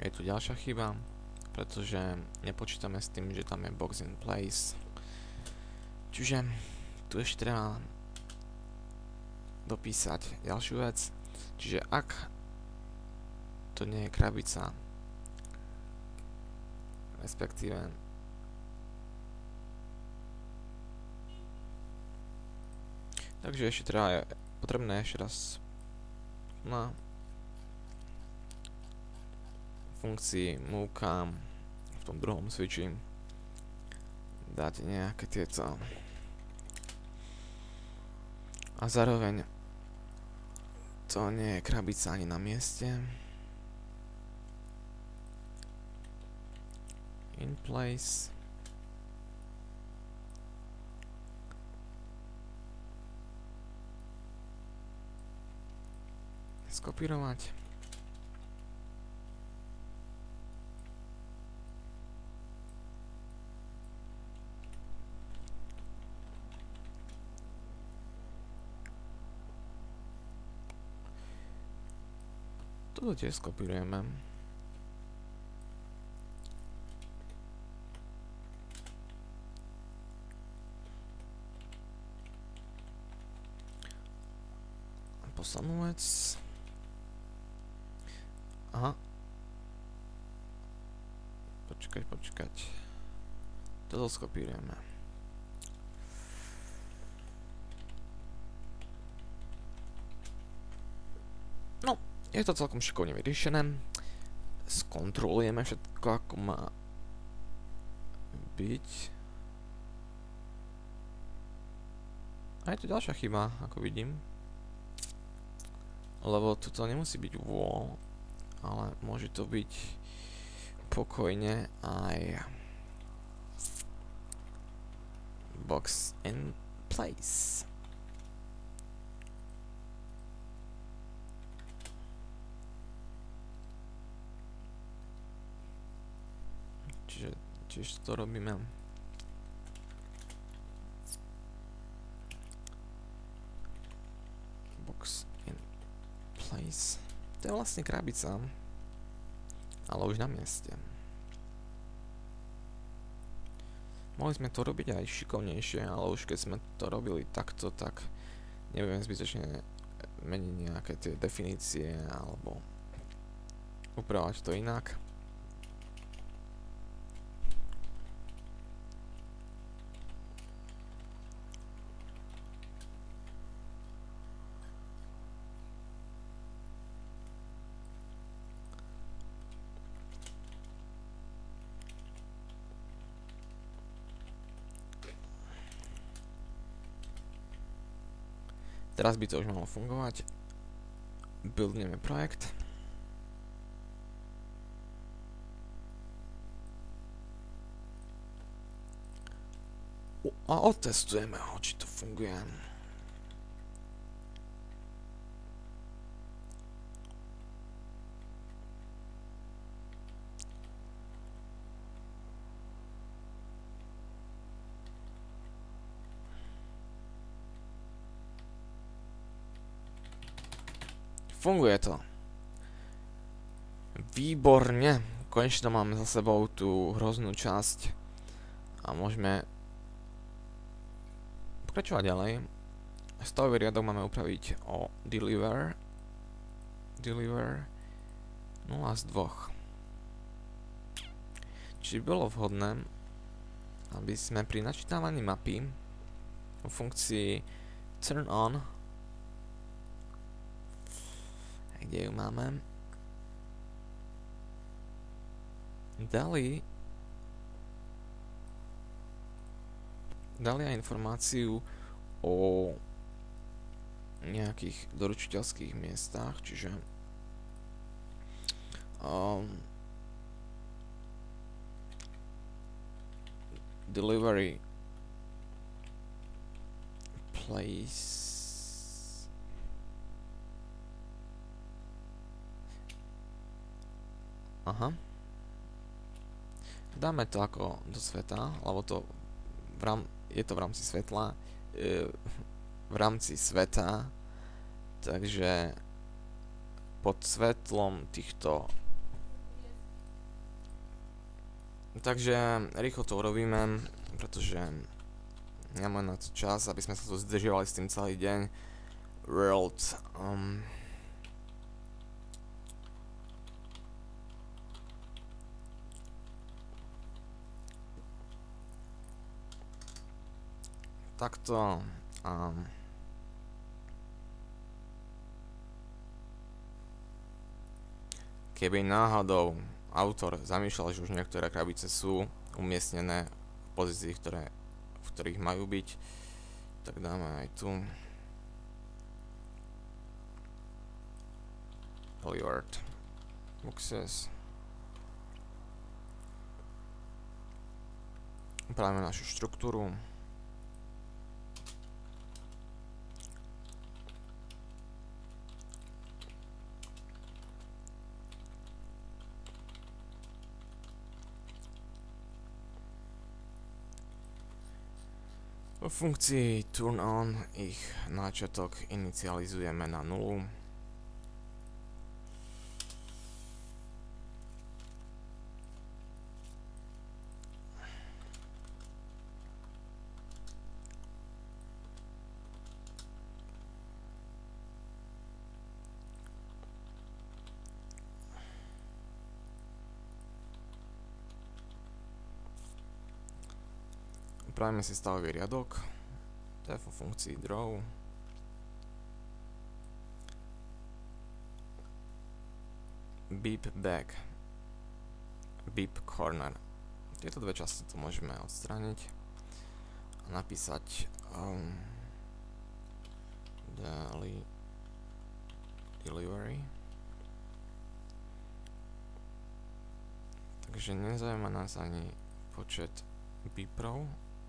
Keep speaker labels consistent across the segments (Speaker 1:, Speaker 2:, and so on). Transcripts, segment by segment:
Speaker 1: je tu ďalšia chyba, pretože nepočítame s tým, že tam je box in place. Čiže tu ešte treba dopísať ďalšiu vec. Čiže ak to nie je krabica, respektíve takže ešte treba je potrebné ešte raz na funkcii movecam v tom druhom switchi dať nejaké tieto a zároveň to nie je krabica ani na mieste. In place. Skopírovať. Toto tiež skopírujeme. Poslednú vec. Aha. Počkať. Toto skopírujeme. No, je to celkom šikovne vyriešené. Skontrolujeme všetko, ako má byť. A je to ďalšia chyba, ako vidím. Lebo toto nemusí byť wall, ale môže to byť pokojne aj box in place. Čiže tiež to robíme. Box in place. To je vlastne krabica, ale už na mieste. Mohli sme to robiť aj šikovnejšie, ale už keď sme to robili takto, tak nebudeme zbytočne meniť nejaké tie definície alebo upravovať to inak. Teraz by to už malo fungovať. Buildneme projekt. A otestujeme ho, či to funguje. Funguje to. Výborne. Konečne máme za sebou tú hroznú časť a môžeme pokračovať ďalej. Stavový riadok máme upraviť o deliver 0 z 2. Čiže bolo vhodné, aby sme pri načítávaní mapy vo funkcii turn on, kde ju máme, dali aj informáciu o nejakých doručiteľských miestach, čiže delivery place. Aha. Dáme to ako do sveta, lebo to je to v rámci svetla, v rámci sveta, takže pod svetlom týchto Takže rýchlo to urobíme, pretože nemáme na to čas, aby sme sa tu zdržiavali s tým celý deň. World. Takto. Keby náhodou autor zamýšľal, že už niektoré krabice sú umiestnené v pozícii, v ktorých majú byť, tak dáme aj tu delivered boxes. Upravíme našu štruktúru. Vo funkcii turn on ich náčiatok inicializujeme na 0. Upravíme si stavový riadok, to je vo funkcii draw. Beep back, beep corner. Tieto dve časti tu môžeme odstrániť a napísať delivery. Takže nezaujíma nás ani počet beeprov,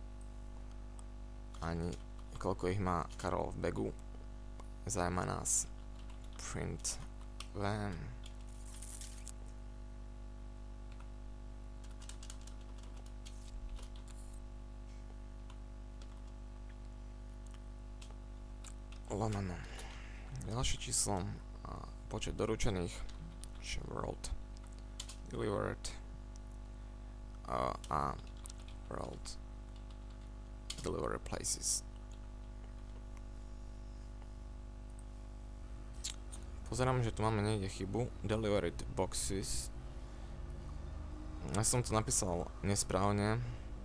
Speaker 1: ani koľko ich má Karol v bagu. Zaujíma nás print van. Lomeno. Ďalšie číslo a počet doručených, world delivered a world delivery places. Pozerám, že tu máme niekde chybu. Delivered boxes. Ja som to napísal nesprávne.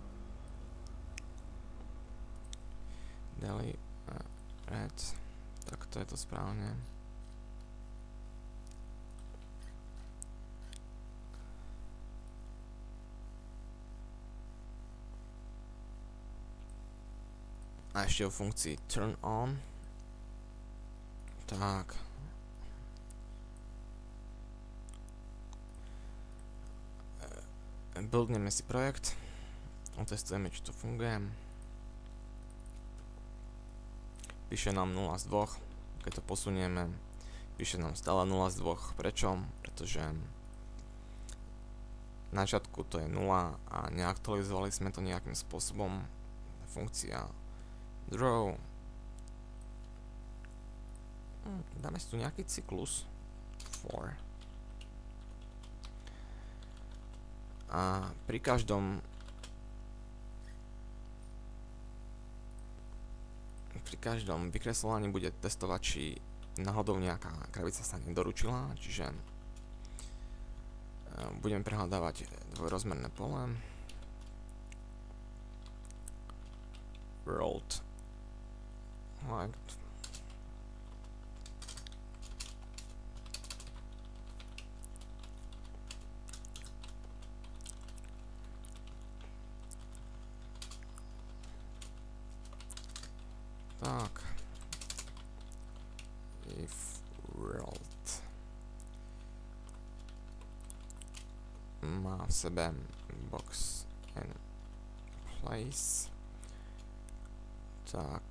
Speaker 1: Delivered. Tak to je to správne. A ešte o funkcii turn on. Tak. Buildneme si projekt. Otestujeme, či to funguje. Píše nám 0 z 2. Keď to posunieme, píše nám stále 0 z 2. Prečo? Pretože na začiatku to je 0 a neaktualizovali sme to nejakým spôsobom. Funkcia draw. Dáme si tu nejaký cyklus for. A pri každom vykreslovaní bude testovať, či náhodou nejaká krabica sa nedoručila, čiže budeme prehľadávať dvojrozmerné pole. World like tak if world má v sebe box and place, tak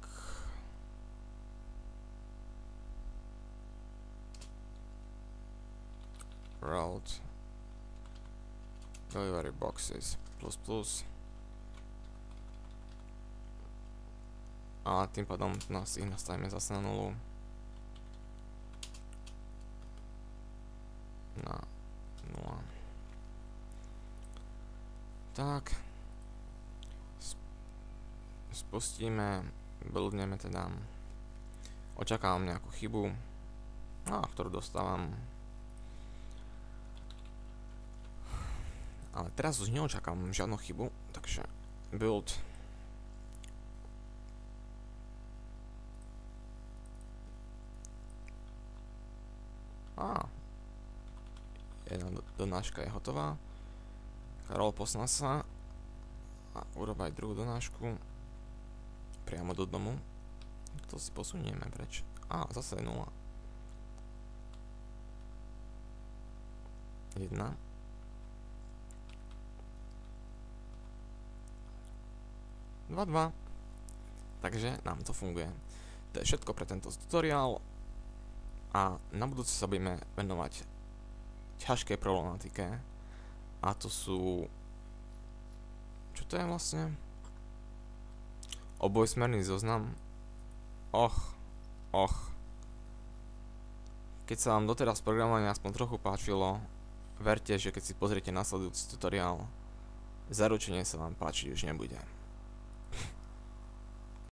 Speaker 1: world delivery boxes plus a tým pádom nás ich nastavíme zase na 0. Na 0. Tak. Spustíme, blbneme teda. Očakávam nejakú chybu, ktorú dostávam. Ale teraz už neočakávam žiadnu chybu, takže build. Jedna donáška je hotová. Karol, posná sa a urob aj druhú donášku priamo do domu. To si posunieme preč. Zase 0. 1. Takže nám to funguje. To je všetko pre tento tutoriál a na budúce sa budeme venovať ťažkej problematike a to sú... Čo to je vlastne? Obojsmerný zoznam. Keď sa vám doteraz programovanie aspoň trochu páčilo, verte, že keď si pozriete nasledujúci tutoriál, zaručene sa vám páčiť už nebude.